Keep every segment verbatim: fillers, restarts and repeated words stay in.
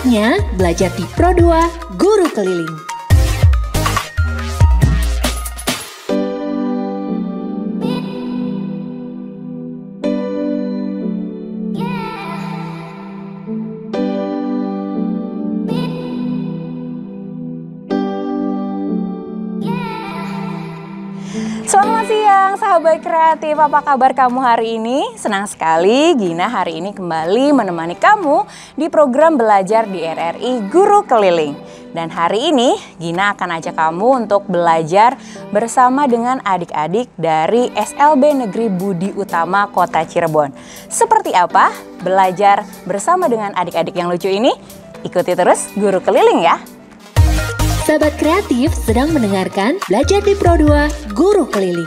Saatnya belajar di Pro dua Guru Keliling. Selamat siang sahabat kreatif, apa kabar kamu hari ini? Senang sekali Gina hari ini kembali menemani kamu di program belajar di R R I Guru Keliling. Dan hari ini Gina akan ajak kamu untuk belajar bersama dengan adik-adik dari S L B Negeri Budi Utama Kota Cirebon. Seperti apa belajar bersama dengan adik-adik yang lucu ini? Ikuti terus Guru Keliling ya! Sahabat kreatif sedang mendengarkan Belajar di Pro dua Guru Keliling.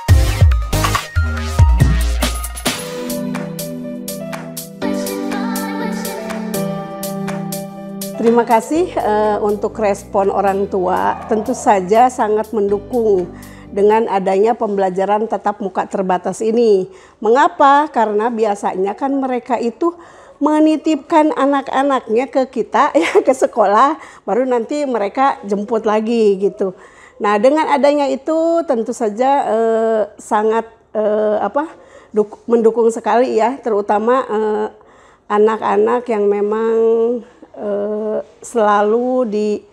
Terima kasih uh, untuk respon orang tua, tentu saja sangat mendukung dengan adanya pembelajaran tatap muka terbatas ini. Mengapa? Karena biasanya kan mereka itu menitipkan anak-anaknya ke kita ya, ke sekolah, baru nanti mereka jemput lagi gitu. Nah, dengan adanya itu tentu saja eh, sangat eh, apa mendukung sekali ya, terutama eh, anak-anak yang memang eh, selalu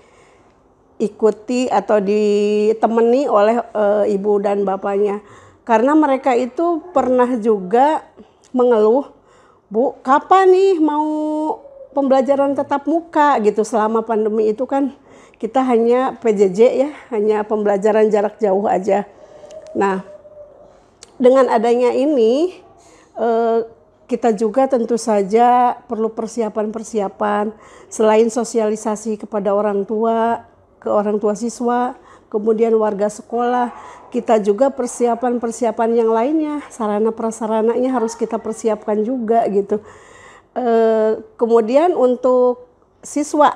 diikuti atau ditemani oleh eh, ibu dan bapaknya. Karena mereka itu pernah juga mengeluh, Bu, kapan nih mau pembelajaran tatap muka gitu? Selama pandemi itu kan kita hanya P J J ya, hanya pembelajaran jarak jauh aja. Nah, dengan adanya ini eh, kita juga tentu saja perlu persiapan-persiapan selain sosialisasi kepada orang tua, ke orang tua siswa, kemudian warga sekolah, kita juga persiapan-persiapan yang lainnya, sarana prasarananya harus kita persiapkan juga gitu. E, kemudian untuk siswa,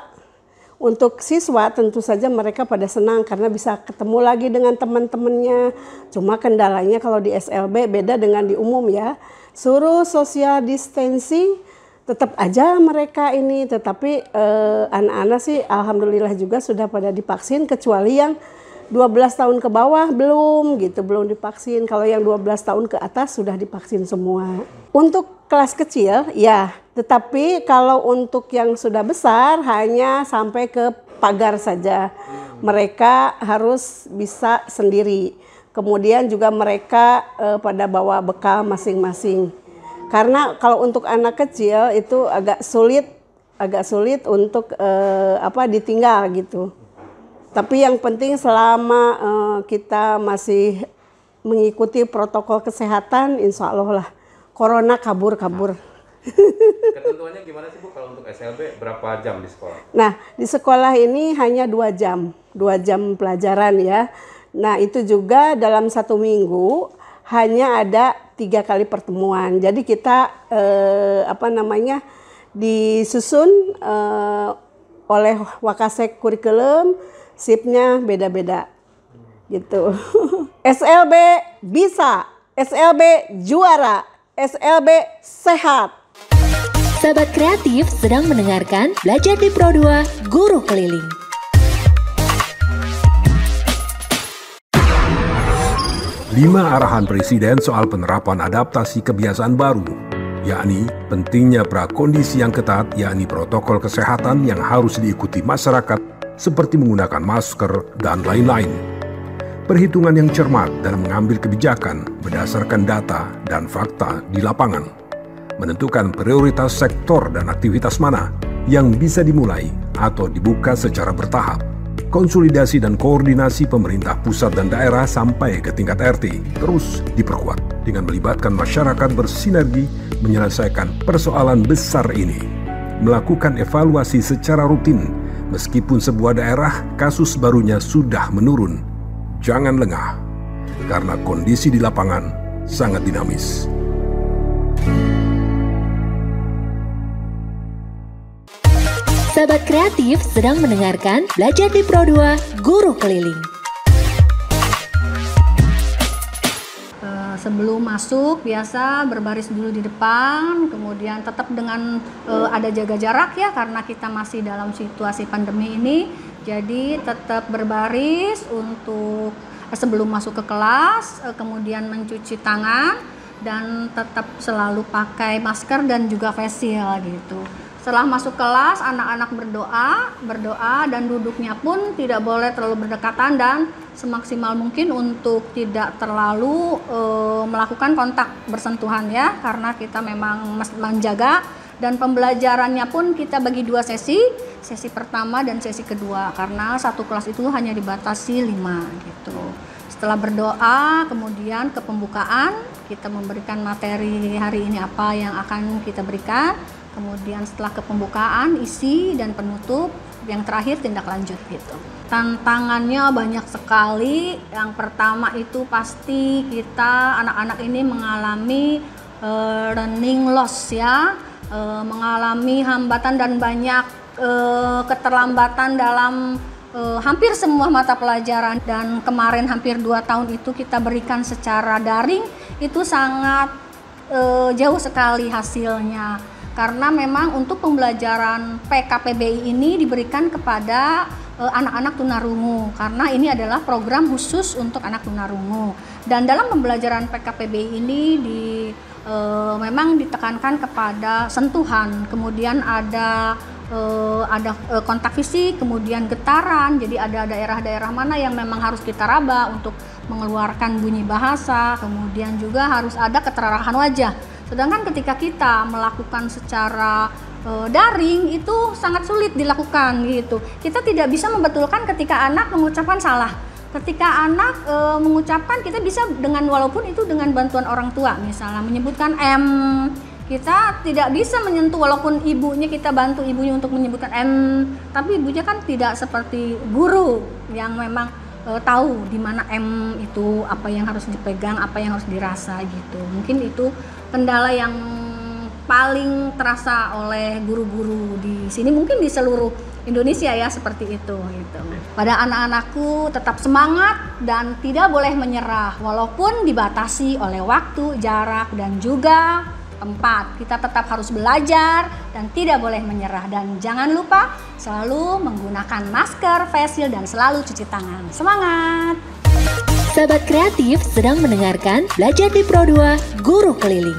untuk siswa tentu saja mereka pada senang karena bisa ketemu lagi dengan teman-temannya. Cuma kendalanya kalau di S L B beda dengan di umum ya. Suruh social distancing, tetap aja mereka ini, tetapi eh, anak-anak sih alhamdulillah juga sudah pada divaksin, kecuali yang dua belas tahun ke bawah belum gitu, belum divaksin. Kalau yang dua belas tahun ke atas sudah divaksin semua. Untuk kelas kecil ya, tetapi kalau untuk yang sudah besar hanya sampai ke pagar saja. Mereka harus bisa sendiri. Kemudian juga mereka eh, pada bawa bekal masing-masing. Karena kalau untuk anak kecil itu agak sulit, agak sulit untuk eh, apa ditinggal gitu. Tapi yang penting selama uh, kita masih mengikuti protokol kesehatan, insya Allah lah corona kabur-kabur. Ketentuannya gimana sih Bu kalau untuk S L B, berapa jam di sekolah? Nah, di sekolah ini hanya dua jam, dua jam pelajaran ya. Nah, itu juga dalam satu minggu hanya ada tiga kali pertemuan. Jadi kita eh, apa namanya disusun eh, oleh Wakasek Kurikulum, sipnya beda-beda gitu. S L B bisa, S L B juara, S L B sehat. Sahabat kreatif sedang mendengarkan Belajar di Pro dua Guru Keliling. Lima arahan Presiden soal penerapan adaptasi kebiasaan baru, yakni pentingnya prakondisi yang ketat, yakni protokol kesehatan yang harus diikuti masyarakat seperti menggunakan masker dan lain-lain. Perhitungan yang cermat dalam mengambil kebijakan berdasarkan data dan fakta di lapangan. Menentukan prioritas sektor dan aktivitas mana yang bisa dimulai atau dibuka secara bertahap. Konsolidasi dan koordinasi pemerintah pusat dan daerah sampai ke tingkat R T terus diperkuat dengan melibatkan masyarakat bersinergi menyelesaikan persoalan besar ini. Melakukan evaluasi secara rutin meskipun sebuah daerah kasus barunya sudah menurun. Jangan lengah, karena kondisi di lapangan sangat dinamis. Sahabat kreatif sedang mendengarkan Belajar di Pro dua Guru Keliling. sebelum masuk biasa berbaris dulu di depan, kemudian tetap dengan uh, ada jaga jarak ya karena kita masih dalam situasi pandemi ini. Jadi tetap berbaris untuk uh, sebelum masuk ke kelas, uh, kemudian mencuci tangan dan tetap selalu pakai masker dan juga face shield gitu. Setelah masuk kelas, anak-anak berdoa, berdoa dan duduknya pun tidak boleh terlalu berdekatan dan semaksimal mungkin untuk tidak terlalu e, melakukan kontak bersentuhan ya, karena kita memang menjaga. Dan pembelajarannya pun kita bagi dua sesi, sesi pertama dan sesi kedua, karena satu kelas itu hanya dibatasi lima gitu. Setelah berdoa, kemudian ke pembukaan, kita memberikan materi hari ini apa yang akan kita berikan. Kemudian setelah ke pembukaan, isi dan penutup, yang terakhir tindak lanjut gitu. Tantangannya banyak sekali. Yang pertama itu pasti kita anak-anak ini mengalami uh, learning loss ya, uh, mengalami hambatan dan banyak uh, keterlambatan dalam uh, hampir semua mata pelajaran. Dan kemarin hampir dua tahun itu kita berikan secara daring, itu sangat uh, jauh sekali hasilnya. Karena memang untuk pembelajaran P K P B I ini diberikan kepada uh, anak-anak tunarungu, karena ini adalah program khusus untuk anak tunarungu. Dan dalam pembelajaran P K P B I ini di, uh, memang ditekankan kepada sentuhan, kemudian ada uh, ada uh, kontak fisik, kemudian getaran. Jadi ada daerah-daerah mana yang memang harus kita raba untuk mengeluarkan bunyi bahasa, kemudian juga harus ada keterarahan wajah. Sedangkan ketika kita melakukan secara e, daring itu sangat sulit dilakukan gitu. Kita tidak bisa membetulkan ketika anak mengucapkan salah. Ketika anak e, mengucapkan, kita bisa dengan walaupun itu dengan bantuan orang tua, misalnya menyebutkan M, kita tidak bisa menyentuh walaupun ibunya kita bantu ibunya untuk menyebutkan M, tapi ibunya kan tidak seperti guru yang memang e, tahu di mana M itu apa yang harus dipegang, apa yang harus dirasa gitu. Mungkin itu kendala yang paling terasa oleh guru-guru di sini, mungkin di seluruh Indonesia ya, seperti itu gitu. Pada anak-anakku tetap semangat dan tidak boleh menyerah walaupun dibatasi oleh waktu, jarak dan juga tempat. Kita tetap harus belajar dan tidak boleh menyerah, dan jangan lupa selalu menggunakan masker, face shield dan selalu cuci tangan. Semangat! Sahabat kreatif sedang mendengarkan Belajar di Pro dua Guru Keliling.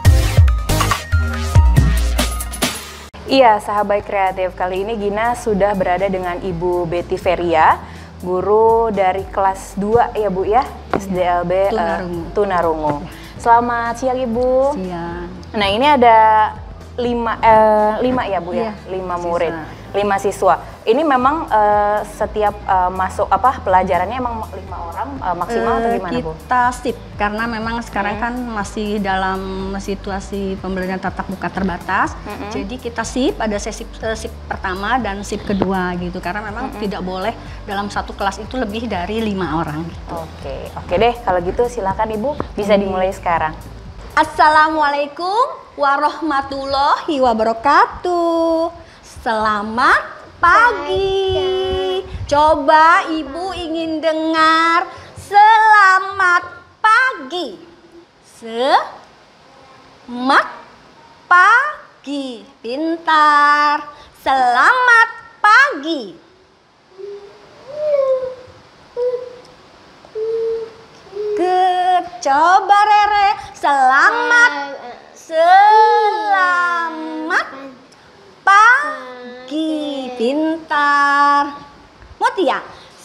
Iya, sahabat kreatif, kali ini Gina sudah berada dengan Ibu Betty Feria, guru dari kelas dua ya Bu ya, S D L B Tunarungu. Uh, Tunarungu. Selamat siang Ibu. Siang. Nah ini ada lima, uh, lima ya Bu ya, iya, lima murid, siswa. lima siswa. Ini memang uh, setiap uh, masuk apa pelajarannya emang lima orang uh, maksimal uh, atau gimana Bu? Kita sip, karena memang sekarang hmm. kan masih dalam situasi pembelajaran tatap muka terbatas. Hmm. Jadi kita sip, ada sesi uh, sip pertama dan sip kedua gitu. Karena memang hmm. tidak boleh dalam satu kelas itu lebih dari lima orang. Gitu. Oke, oke deh kalau gitu silakan Ibu bisa hmm. dimulai sekarang. Assalamualaikum warahmatullahi wabarakatuh. Selamat pagi. Coba Ibu ingin dengar selamat pagi. Selamat pagi. Pintar. Selamat pagi. Good. Coba Rere. Selamat. Selamat pagi. Pintar. Mutia.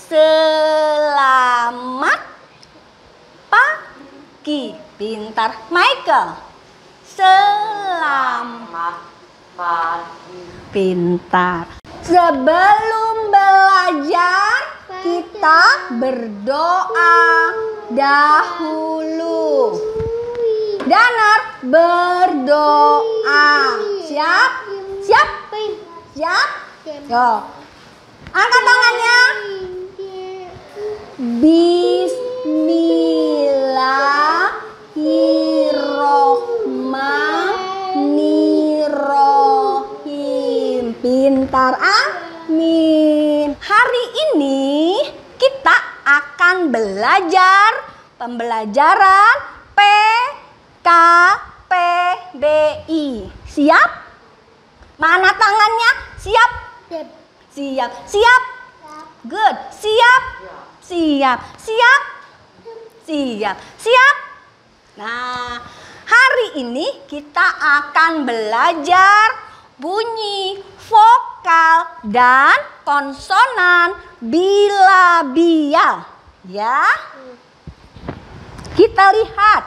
Selamat pagi. Pintar. Michael. Selamat pagi. Pintar. Sebelum belajar kita berdoa dahulu. Danar berdoa. Siap? Siap? Siap? Yo. Angkat tangannya. Bismillahirrohmanirrohim. Pintar, amin. Hari ini kita akan belajar pembelajaran P P K P B I. Siap? Mana tangannya? Siap? Siap. Siap? Good. Siap? Siap. Siap? Siap. Siap? Nah, hari ini kita akan belajar bunyi vokal dan konsonan bilabial. Ya. Kita lihat.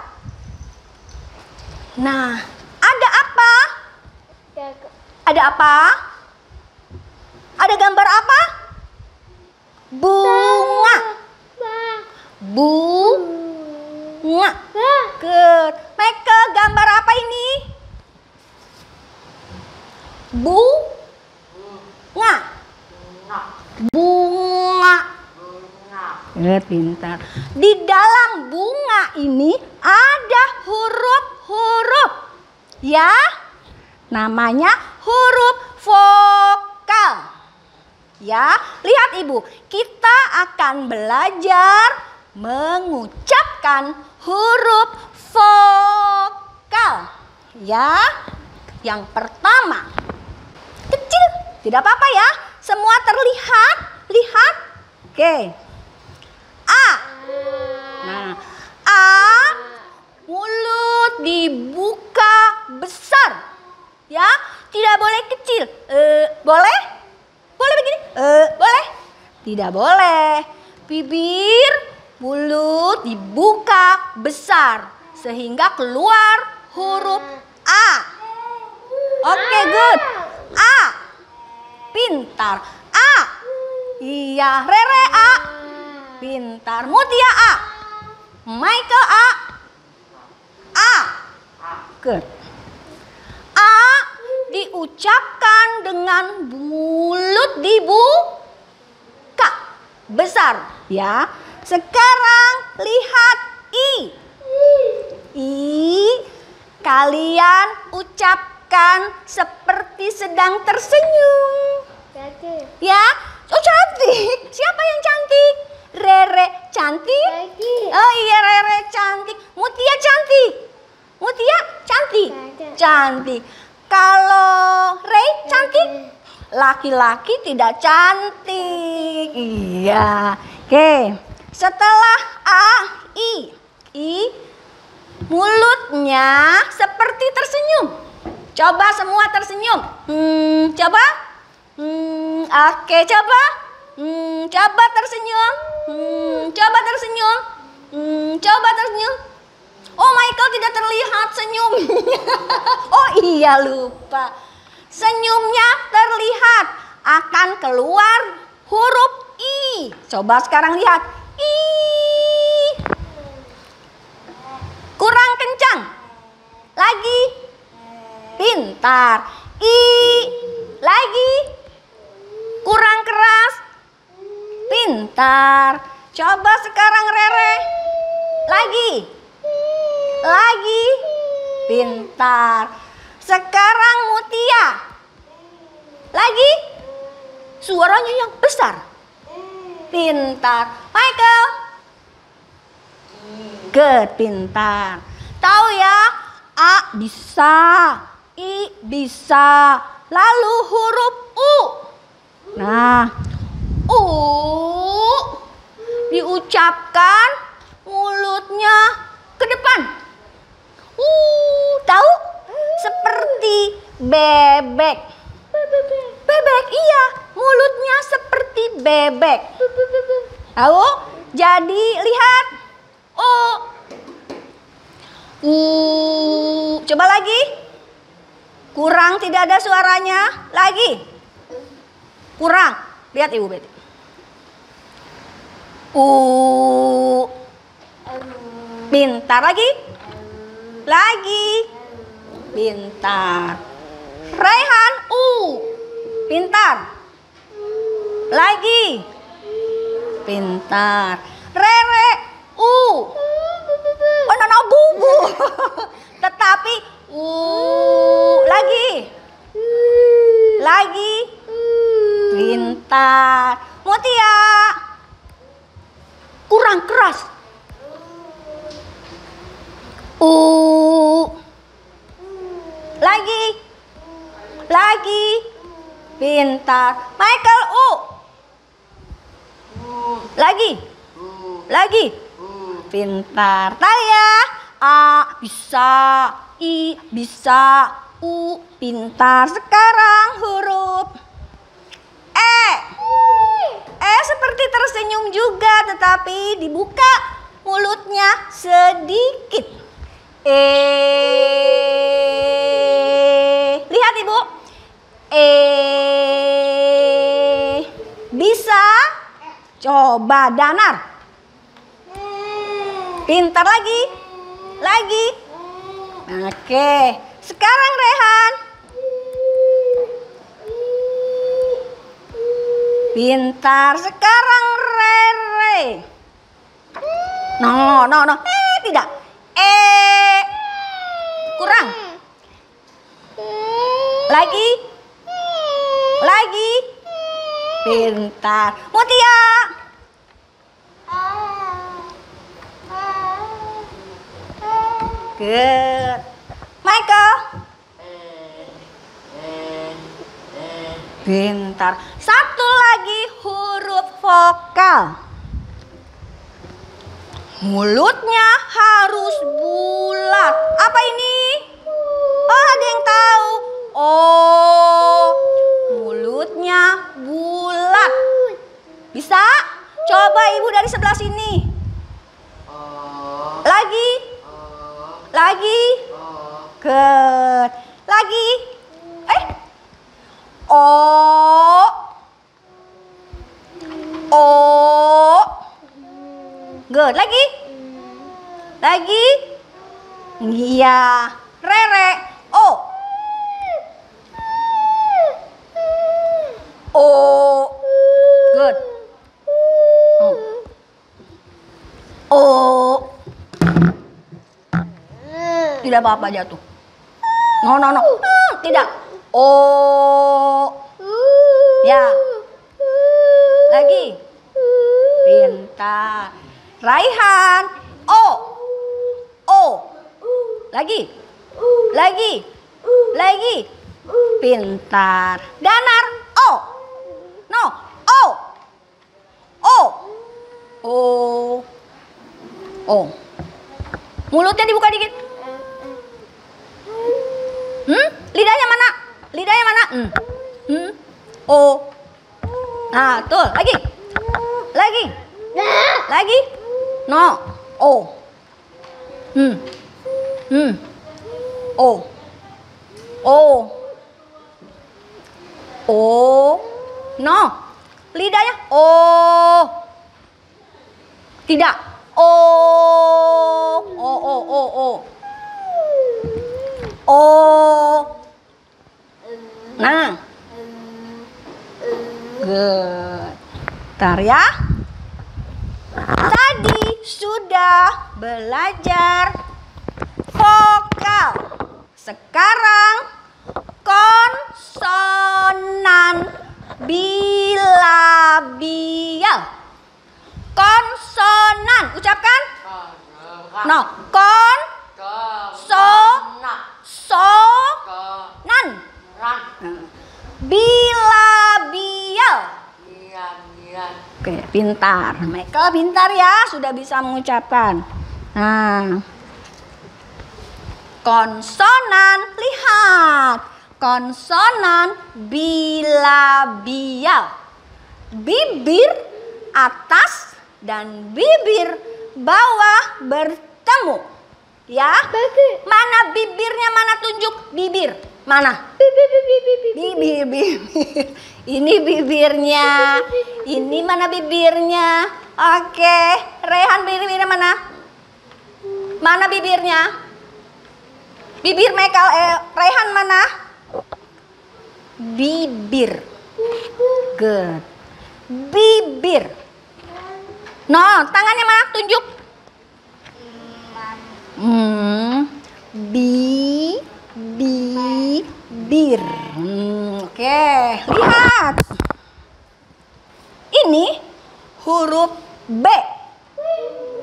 Nah, ada apa? Ada apa? Ada gambar apa? Bunga. Bunga. Good. Michael, gambar apa ini? Bunga. Bunga. Good, pintar. Di dalam bunga ini ada huruf-huruf. Ya. Namanya huruf vokal. Ya, lihat Ibu, kita akan belajar mengucapkan huruf vokal. Ya, yang pertama, kecil, tidak apa-apa ya, semua terlihat, lihat. Oke, A. Nah, A, mulut dibuka besar. Ya, tidak boleh kecil. Eh, boleh? Boleh begini? Eh, boleh? Tidak boleh. Bibir, mulut dibuka besar sehingga keluar huruf A. Oke, good. A. Pintar. A. Iya, Rere A. Pintar. Mutia A. Michael A. A. Good. A diucapkan dengan mulut dibuka besar, ya. Sekarang lihat I. I kalian ucapkan seperti sedang tersenyum. Ya, oh cantik. Siapa yang cantik? Rere cantik. Oh iya, Rere cantik. Mutia cantik. Mutia cantik. Cantik. Kalau Ray cantik? Laki-laki tidak cantik. Iya. Oke. Setelah A, I. I, mulutnya seperti tersenyum. Coba semua tersenyum. Hmm, coba. Hmm, oke, coba. Hmm, coba tersenyum. Hmm, coba tersenyum. Hmm, coba tersenyum. Oh, Michael tidak terlihat senyumnya. Oh iya, lupa. Senyumnya terlihat akan keluar huruf I. Coba sekarang lihat. I. Kurang kencang. Lagi. Pintar. I. Lagi. Kurang keras. Pintar. Coba sekarang Rere. Lagi. Lagi. Pintar. Sekarang Mutia. Lagi. Suaranya yang besar. Pintar. Michael. Good, pintar. Tahu ya, A bisa, I bisa. Lalu huruf U. Nah, U diucapkan mulutnya ke depan. Uh, tahu? Seperti bebek. Bebek, iya. Mulutnya seperti bebek. Tahu? Jadi lihat. Oh. Uh, coba lagi. Kurang, tidak ada suaranya. Lagi. Kurang. Lihat Ibu Betty. Uh. Pintar lagi. Lagi. Pintar. Raihan U. Pintar. Lagi. Pintar. Rere U. Oh, nono bubu. Tetapi U. Lagi. Lagi. Pintar. Mutia. Kurang keras. Lagi. Lagi. Pintar. Michael, U. Lagi. Lagi. Pintar. Talia. A. Bisa. I. Bisa. U. Pintar. Sekarang huruf E. E seperti tersenyum juga, tetapi dibuka mulutnya sedikit. E. Lihat Ibu. E. Bisa. Coba Danar. Pintar lagi. Lagi. Oke. Sekarang Rehan. Pintar. Sekarang Rere. No, no, no. Eh, tidak. Eh. Kurang. Lagi. Lagi. Pintar. Mutia. Good. Michael. Pintar. Satu lagi huruf vokal. Mulutnya harus bulat. Apa ini? Oh, ada yang tahu. Oh, mulutnya bulat. Bisa? Coba Ibu dari sebelah sini. Lagi. Lagi. Good. Lagi. Eh. O. O. Good. Lagi. Lagi. Iya. Rere. O. O. Good. Oh. O. Tidak apa-apa jatuh. No, no, no. Tidak. O. Ya. Lagi. Pintar. Raihan. O. O. Lagi. Lagi. Lagi. Pintar. Danar. O. No. O. O. O. O. Mulutnya dibuka dikit. Hmm? Lidahnya mana? Lidahnya mana? Hmm. Hmm. O. Nah, tuh, lagi. Lagi. Lagi. No. O. Hmm. Hmm. O. O. O. No. Lidahnya O. Tidak. O. O. O. O. O. O. Nah. Good. Bentar ya. Tadi sudah belajar vokal. Sekarang konsonan bilabial. Konsonan. Ucapkan. No. Kon. So. So. Nan. Bilabial. Oke, pintar. Michael pintar ya, sudah bisa mengucapkan. Nah, konsonan, lihat. Konsonan bilabial. Bibir atas dan bibir bawah bertemu. Ya, mana bibirnya, mana tunjuk bibir, mana? Bibir, bibir, bibir. Ini bibirnya, ini mana bibirnya? Oke, Rehan bibirnya mana? Mana bibirnya? Bibir Michael, eh, Rehan mana? Bibir. Good. Bibir. No, tangannya mana? Tunjuk. Hmm, bi, bi, bir. Hmm, oke, okay. Lihat. Ini huruf B.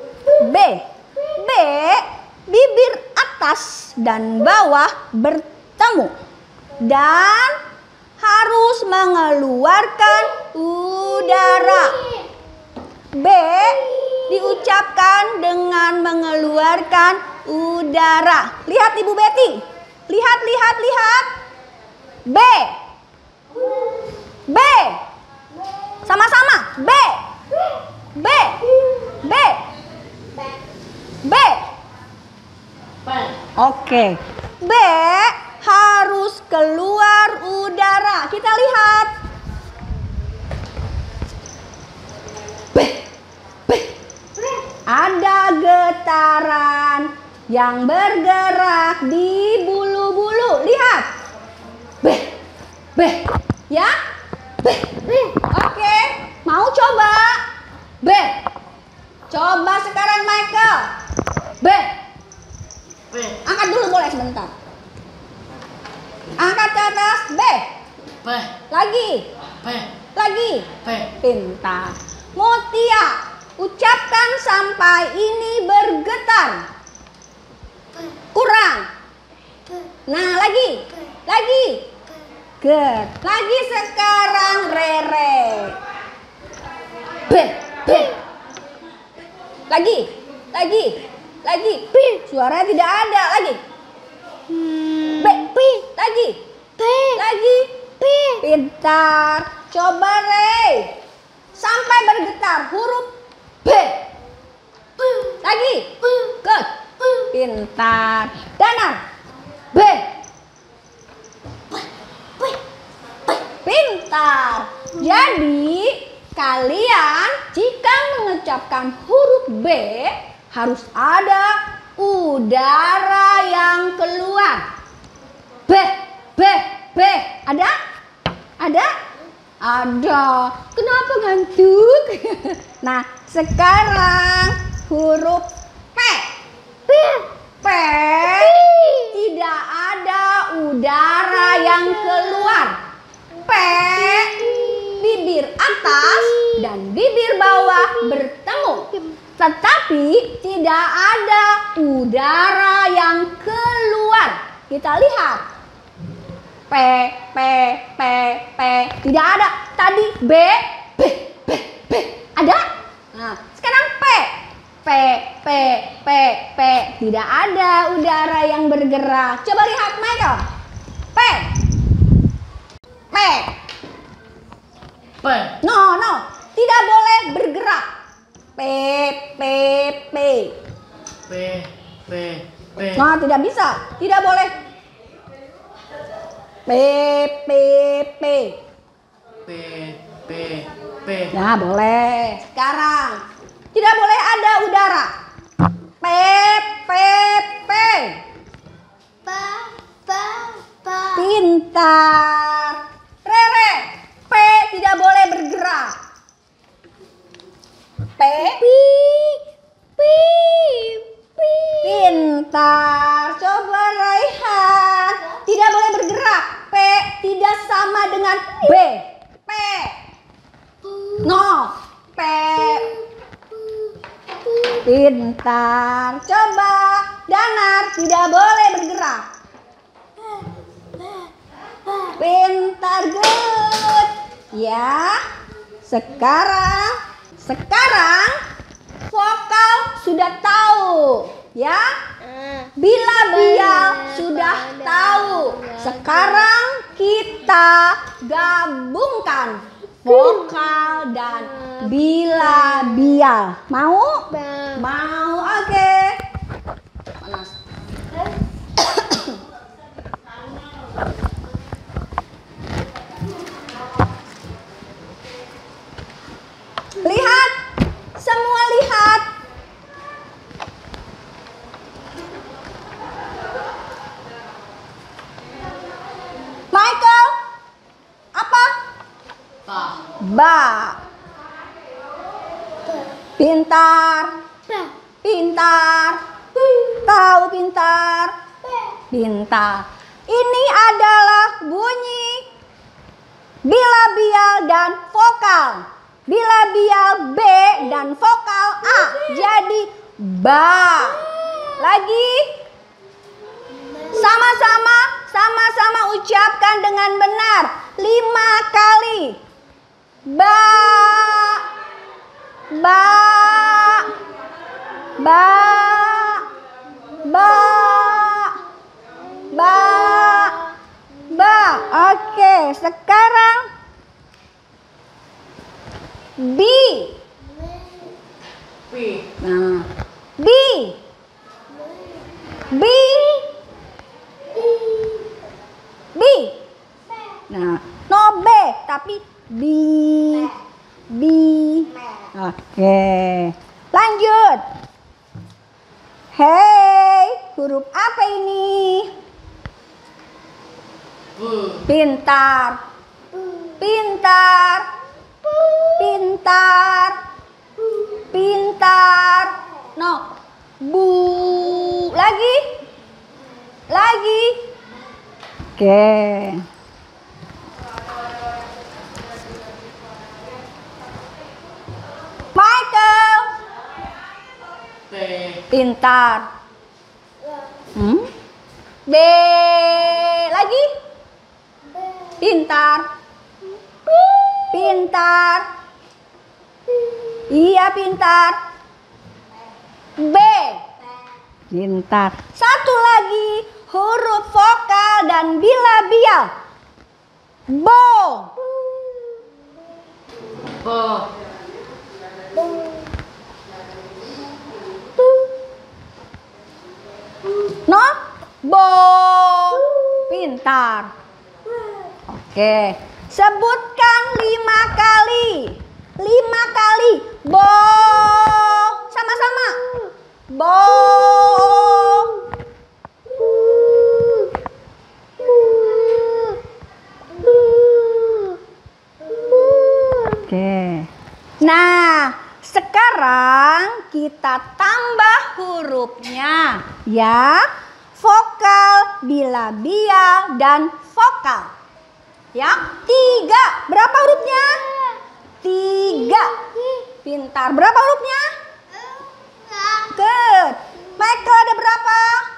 B. B, bibir atas dan bawah bertemu. bertemu dan harus mengeluarkan udara. B diucapkan dengan mengeluarkan udara. Lihat Ibu Betty. Lihat, lihat, lihat. B. B. Sama-sama. B. B. B. B. Oke. B harus keluar udara. Kita lihat. B. B. Ada getaran yang bergerak di bulu-bulu. Lihat. B. B. Ya. B. Oke. Mau coba? B. Coba sekarang Michael. B. Angkat dulu boleh sebentar. Angkat ke atas. B. Lagi. Lagi. Pintar. Mutia, ucapkan sampai ini bergetar. Kurang. Nah, lagi. Lagi. Good. Lagi sekarang Rere. B. B. Lagi. Lagi. Lagi. P. Suara tidak ada. Lagi. B. P. Lagi. P. Lagi. P. Pintar. Coba Rey. Sampai bergetar huruf B. Lagi. Good. Pintar. Danar. B. Pintar. Jadi kalian jika mengucapkan huruf B harus ada udara yang keluar. B. B. B. Ada? Ada? Ada. Kenapa ngantuk? Nah, sekarang huruf P. P. P. Tidak ada udara yang keluar. P. Bibir atas dan bibir bawah bertemu. Tetapi tidak ada udara yang keluar. Kita lihat. P, P, P, P. Tidak ada. Tadi B, B, B, B. Ada? Nah, sekarang P. P, P, P, P. Tidak ada udara yang bergerak. Coba lihat Michael. P. P. P. No, no. Tidak boleh bergerak. P, P, P. P, P, P. No, tidak bisa. Tidak boleh. P, P, P. P, P, P. Nah, boleh. Sekarang. Tidak boleh ada udara. P, P, P. Pa, pa, pa. Pintar. Rere. P tidak boleh bergerak. P. Pi, pi, pi. Pintar. Coba Raihan. Tidak boleh bergerak. P tidak sama dengan B. P. No. P. Pintar. Coba Danar. Tidak boleh bergerak. Pintar. Good. Ya. Sekarang. Sekarang. Vokal sudah tahu. Ya. Bila-bial sudah tahu. Sekarang kita gabungkan vokal dan bila-bial. Mau? Mau. Oke. Panas. Lihat. Semua lihat. Michael, apa? Ba. Ba. Pintar. Pintar. Tahu pintar. Pintar. Ini adalah bunyi bilabial dan vokal. Bilabial B dan vokal A. Jadi ba. Lagi. Sama-sama Sama-sama ucapkan dengan benar lima kali. Ba, ba, ba, ba, ba, ba. Oke, sekarang bi. Pi. Nah, bi, bi, bi. Nah, no B tapi bi, bi. Oke, lanjut. Hei, huruf apa ini? Pintar, pintar, pintar, pintar. No, bu. Lagi, lagi. Oke. Michael. P. Pintar. Hmm? B. Lagi. Pintar. Pintar. Iya, pintar. B. Pintar. Satu lagi huruf vokal dan bilabial. Bo. Bo. No, bo. Pintar. Oke, sebutkan lima kali. Lima kali. Bo. Sama-sama. Bo. Oke. Nah, sekarang kita tambah hurufnya ya. Vokal, bilabial, dan vokal. Ya, tiga. Berapa hurufnya? Tiga. Pintar. Berapa hurufnya? Good. Michael ada berapa?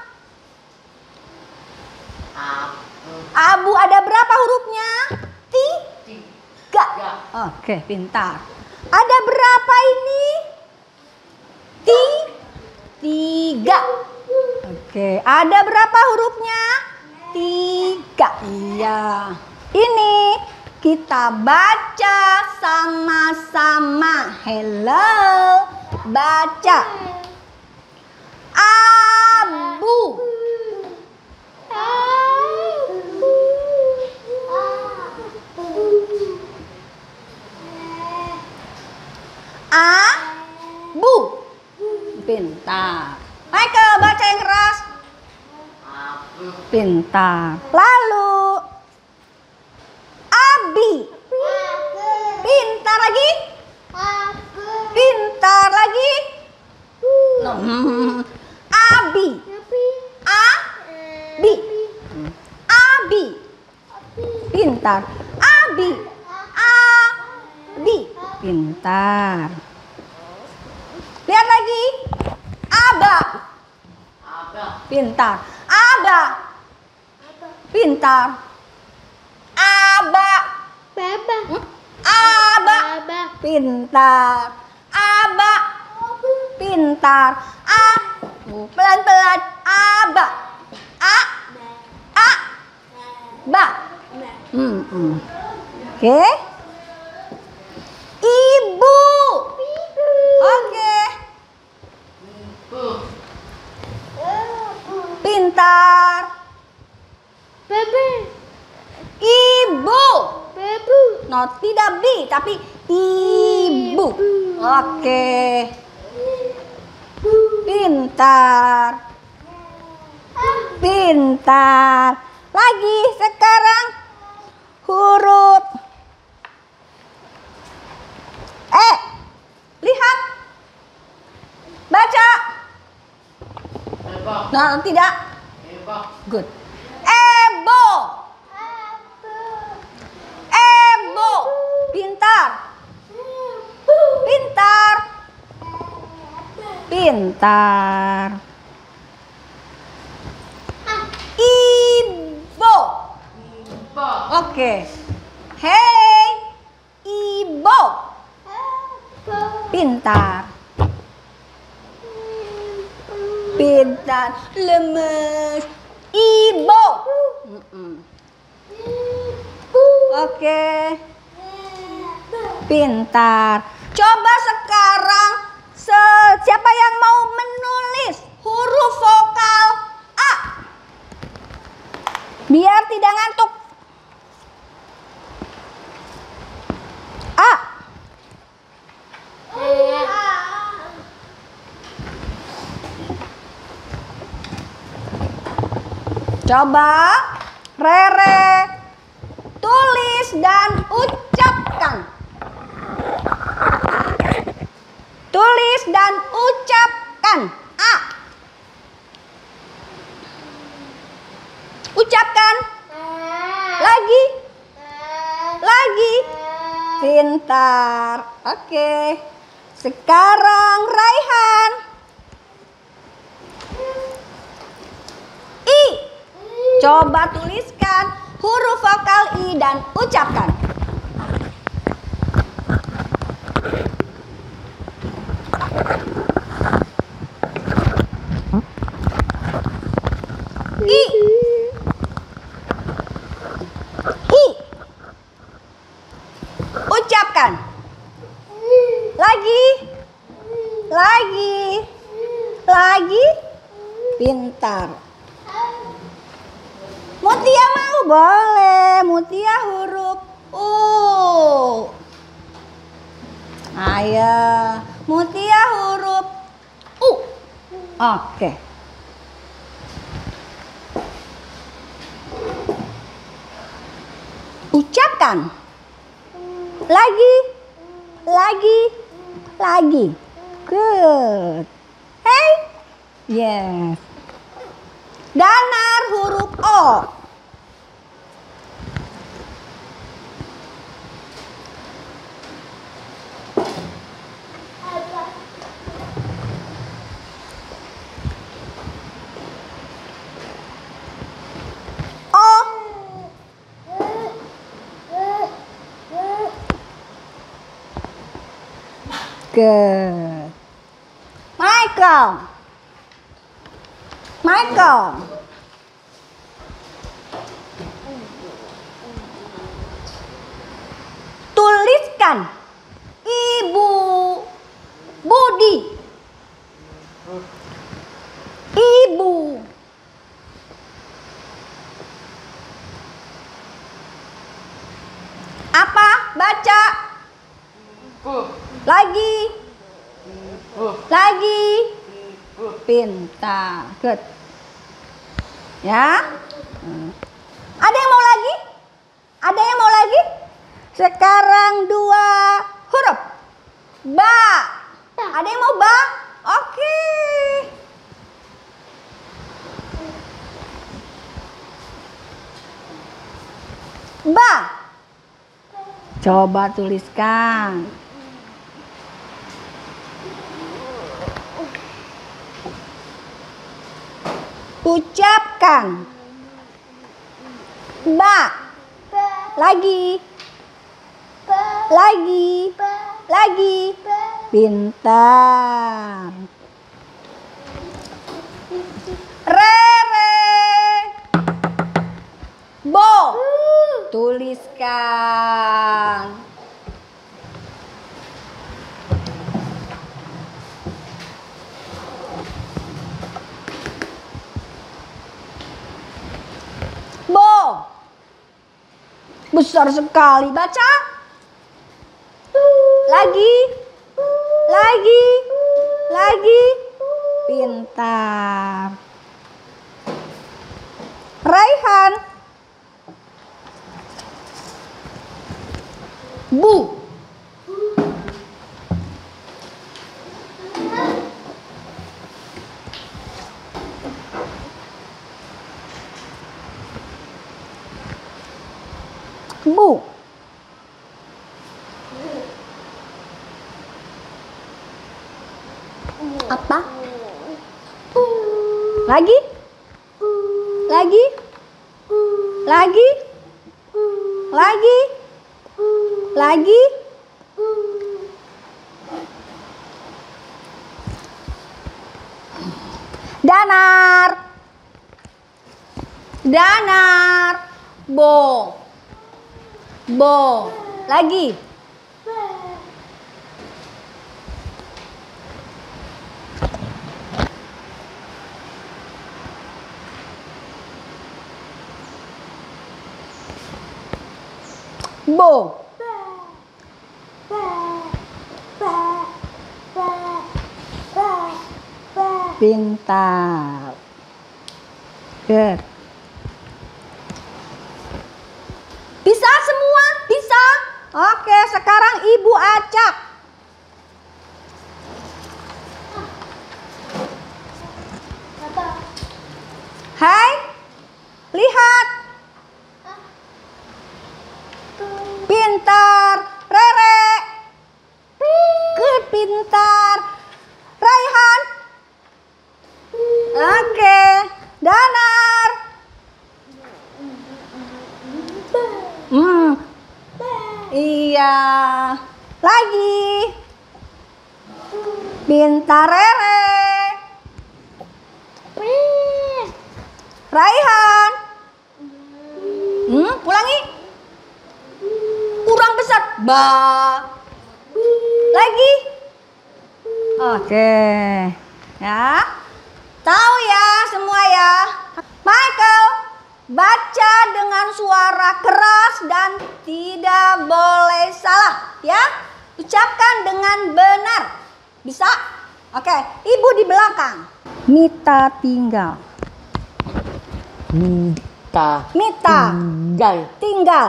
Abu ada berapa hurufnya? Tiga. Oke, pintar. Ada berapa ini? Ti, tiga. Oke, ada berapa hurufnya? Tiga. Iya. Ini kita baca sama-sama. Hello. Baca. Abu. Abu. Pintar. Michael baca yang keras. Pintar. Lalu Abi. Pintar lagi. Pintar lagi. No. Abi. Abi. Abi. Pintar. Abi. Abi. Pintar. Lihat lagi. Aba. Pintar. Aba. Pintar. Aba. Baba. Hmm? Aba. Baba. Pintar. Aba. Pintar. A. Pelan-pelan. Aba. A. A. Ba. Hmm. hmm. Oke. Ibu. Oke. Pintar. Baba. Ibu. Babu. No, tidak bi, tapi ibu. Oke. Pintar. Pintar. Lagi sekarang huruf E. Lihat. Baca. Nah, tidak. Good. Ebo. Ebo. Pintar. Pintar. Pintar. Ibo. Oke. Hei, Ibo. Pintar. Pintar, lemes. Ibo. Mm-mm. Oke. Pintar. Coba sekarang se- siapa yang mau menulis huruf vokal A? Biar tidak ngantuk. A. Coba Rere tulis dan ucapkan. Tulis dan ucapkan A. Ucapkan. Lagi. Lagi. Pintar. Oke. Sekarang Raihan. I. Coba tuliskan huruf vokal I dan ucapkan. I. I. Ucapkan. Lagi. Lagi. Lagi. Pintar. Mutia mau? Boleh. Mutia huruf U. Ayo. Mutia huruf U. Oke. Ucapkan. Lagi. Lagi. Lagi. Good. Hey. Yes. Danar huruf O. Good. Michael. Michael. Tuliskan Ibu Budi. Ibu. Apa? Baca. Lagi. Lagi. Pintar. Good. Ya. Ada yang mau lagi? Ada yang mau lagi? Sekarang dua huruf. Ba. Ada yang mau ba? Oke. Ba. Coba tuliskan. Ucapkan. Ba. Lagi. Lagi. Lagi. Pintar. Rere. Bo. Tuliskan. Bo. Besar sekali. Baca. Lagi. Lagi. Lagi. Pintar. Raihan. Bu. Bu. Apa? Lagi? Lagi? Lagi? Lagi. Lagi. Danar. Danar. Bo. Bo. Lagi. Bo. Pintar. Good. Bisa semua? Bisa? Oke, sekarang Ibu acak. Hai. Lihat. Pintar. Rere. Good, pintar. Raihan. Oke. Danar. Hmm. Iya. Lagi. Pintar Rere. Raihan. Hmm, ulangi. Kurang besar. Ba. Lagi. Oke. Ya. Tahu ya semua ya. Michael, baca dengan suara keras dan tidak boleh salah ya. Ucapkan dengan benar. Bisa? Oke, Ibu di belakang. Mita tinggal. Mita. Mita. Tinggal. Tinggal.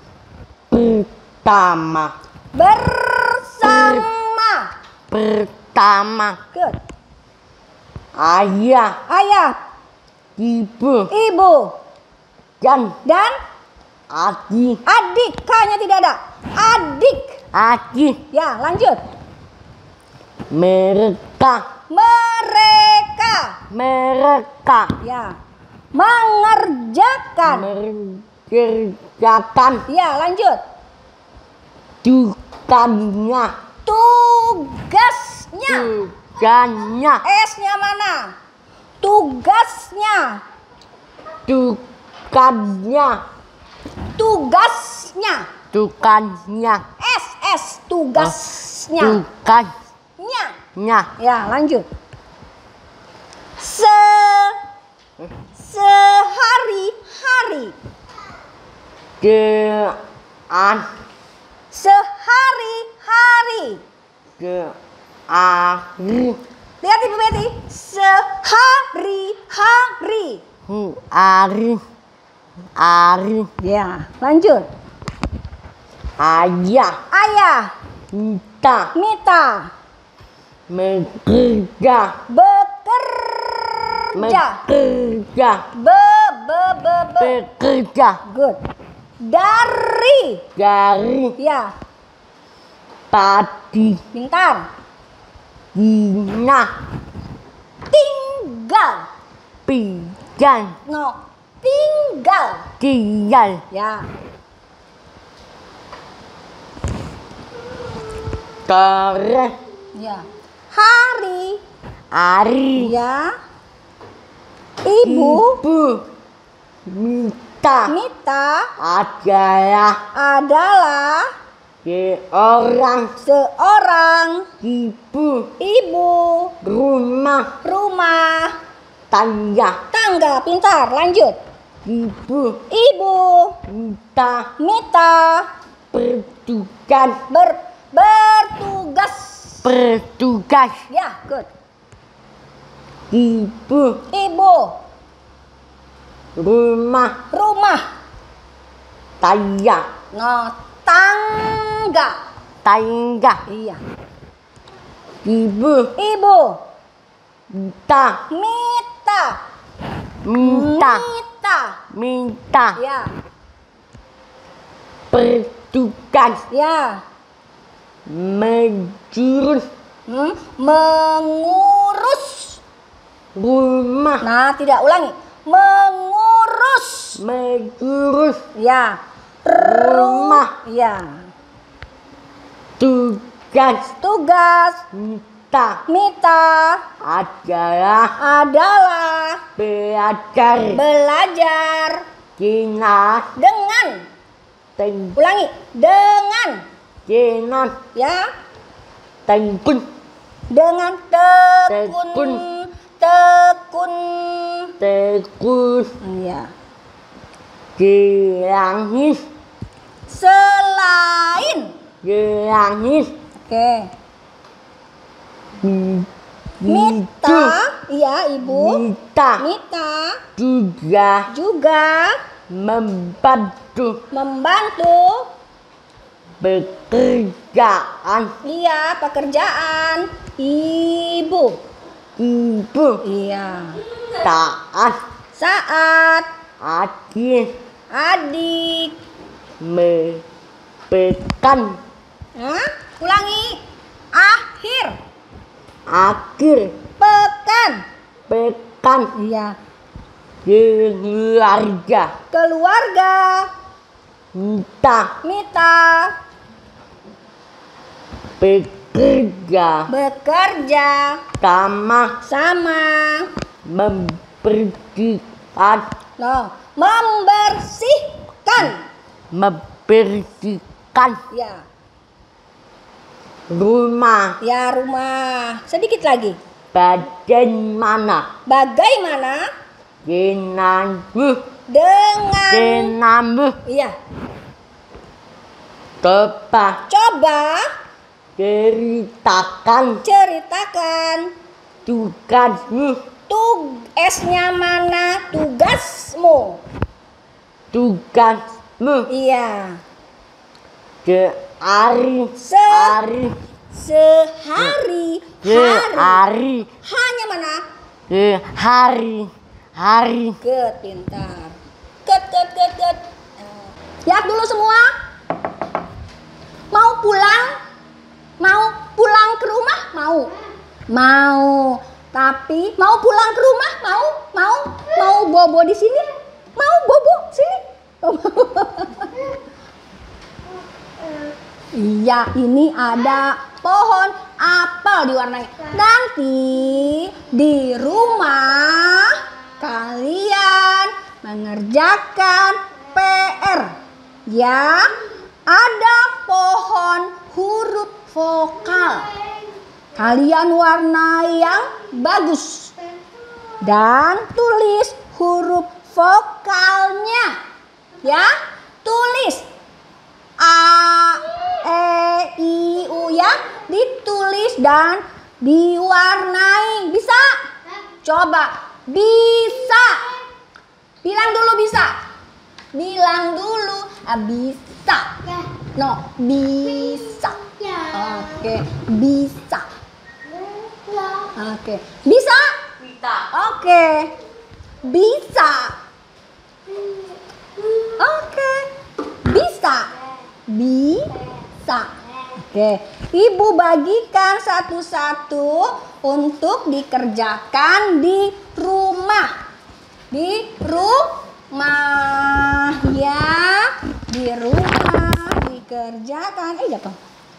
Pertama. Bersama. Pertama. Good. Ayah. Ayah. Ibu. Ibu. Dan. Dan. Adik. Adik. K-nya tidak ada. Adik. Adik. Ya, lanjut. Mereka. Mereka. Mereka. Ya. Mengerjakan. Mengerjakan. Ya, lanjut. Tugasnya. Tugasnya. Tugasnya. S-nya mana? Tugasnya. Tugasnya. Tugasnya. Tugasnya. S, S. Tugasnya. Tugasnya. Nya. Ya, lanjut. Se. Sehari-hari. Ke. An. Sehari-hari. Ke. Ari. Lihat Ibu Betty. Sehari-hari. Ari. Ari. Ya, lanjut. Ayah. Ayah. Mita. Mita. Bekerja. Bekerja. Bekerja. Be, be, be, be. Bekerja. Good. Dari. Dari. Ya. Tadi. Pintar. Gina. Tinggal. Pijan. No. Tinggal. Tinggal. Ya. Kere. Ya. Hari. Ari. Ya. Ibu. Ibu. Mita. Mita. Adalah. Adalah. Seorang. Seorang. Ibu. Ibu. Rumah. Rumah. Tangga. Tangga. Pintar. Lanjut. Ibu. Ibu. Mita. Mita. Bertugas. Ber, bertugas. Bertugas. Ya, good. Ibu. Ibu. Rumah. Rumah. Tangga. No, tangga. Tangga. Iya. Ibu. Ibu. Mita. Mita. Minta. Mita. Minta. Ya. Bertugas. Ya. Menjurus. Hmm? Mengurus. Rumah. Nah, tidak ulangi. Mengurus. Mengurus. Ya. Rumah. Ya. Tugas. Tugas. Mita. Mita. Adalah. Adalah. Belajar. Belajar. Gina. Dengan. Teng. Ulangi. Dengan. Gina. Ya. Tekun. Dengan tekun. Tekun. Tekun. Tekun. Ya. Gelangis. Selain. Gelangis. Oke. Mita, iya ibu. Mita. Mita Juga. juga Membantu. membantu. Pekerjaan. Iya, pekerjaan ibu. Ibu. Iya. Taat. Saat Adik. adik. Mepekan. Hah? Ulangi. Akhir Akhir. pekan. Pekan. Iya. Keluarga. Keluarga. Mita. Mita Bekerja. bekerja Sama. sama. Membersihkan. No, membersihkan. Membersihkan. Ya. Rumah. Ya, rumah. Sedikit lagi. Bagaimana? Bagaimana Denganmu. dengan Denganmu. Iya. Coba. Coba Ceritakan. ceritakan Tugasmu. tugasnya mana? Tugasmu. Tugasmu. Iya. Sehari. Se Hari. sehari hari. Sehari. Hanya mana? Sehari. Hari. Ket, pintar. Ket, ket, ket, ket. Lihat dulu semua. Mau pulang? Mau pulang ke rumah? Mau. Mau. Tapi mau pulang ke rumah? Mau? Mau? Mau bobo di sini? Mau bobo sini? Iya, ini ada pohon apel diwarnai. Nanti di rumah kalian mengerjakan P R. Ya, ada pohon huruf vokal. Kalian warnai yang bagus. Dan tulis huruf vokalnya. Ya, tulis A, E, I, U ya. Ditulis dan diwarnai. Bisa? Coba. Bisa. Bilang dulu bisa. Bilang dulu. Ah, bisa. No, bisa. Oke, bisa. Oke, bisa? Bisa. Oke. Bisa. Oke. Bisa. Bisa. Oke. Ibu bagikan satu-satu untuk dikerjakan di rumah. Di rumah ya. Di rumah dikerjakan. Eh, jatuh.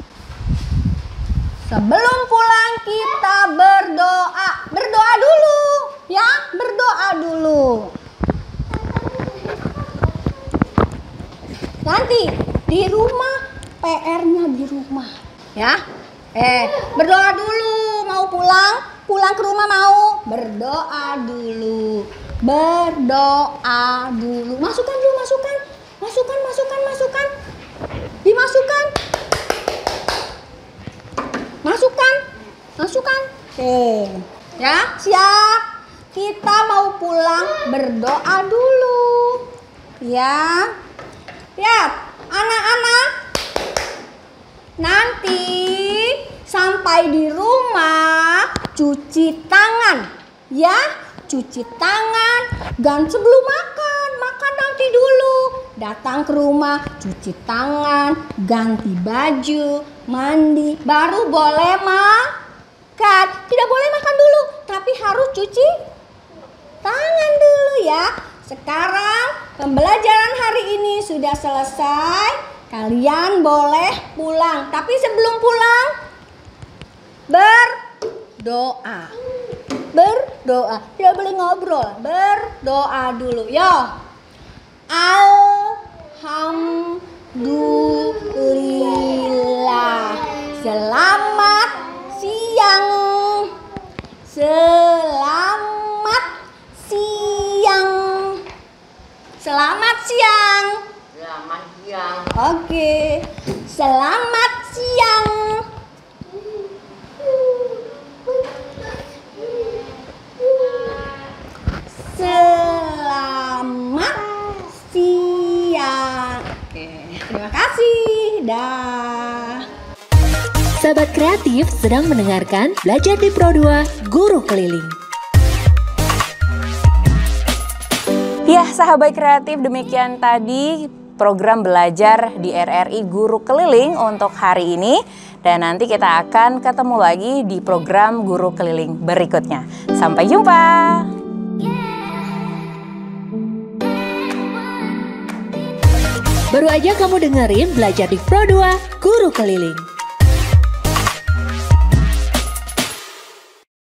Sebelum pulang kita berdoa. Berdoa dulu. Ya, berdoa dulu. Nanti di rumah P R-nya di rumah. Ya. Eh, berdoa dulu. Mau pulang? Pulang ke rumah mau? Berdoa dulu. Berdoa dulu. Masukkan dulu, masukkan. Masukkan, masukkan, masukkan. Dimasukkan. Masukkan. Masukkan. Oke. Ya, siap. Kita mau pulang, berdoa dulu. Ya. Lihat, anak-anak. Nanti sampai di rumah cuci tangan. Ya, cuci tangan. Dan sebelum makan, makan nanti dulu. Datang ke rumah, cuci tangan, ganti baju, mandi, baru boleh makan. Tidak boleh makan dulu, tapi harus cuci tangan dulu ya. Sekarang pembelajaran hari ini sudah selesai. Kalian boleh pulang. Tapi sebelum pulang, berdoa. Berdoa. Tidak boleh ngobrol. Berdoa dulu. Yo. Alhamdulillah. Selamat siang. Selamat siang. Selamat siang. Selamat siang. Oke. Selamat siang. Selamat siang. Oke, terima kasih. Dah. Sahabat kreatif sedang mendengarkan Belajar di Pro dua Guru Keliling. Ya, sahabat kreatif, demikian tadi program belajar di R R I Guru Keliling untuk hari ini. Dan nanti kita akan ketemu lagi di program Guru Keliling berikutnya. Sampai jumpa. Baru aja kamu dengerin Belajar di Pro dua Guru Keliling.